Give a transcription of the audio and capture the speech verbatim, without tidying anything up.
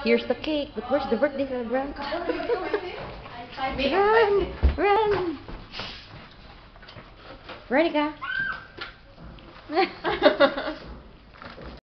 Here's the cake, but where's the birthday celebrant? Run! Run! Ready ka?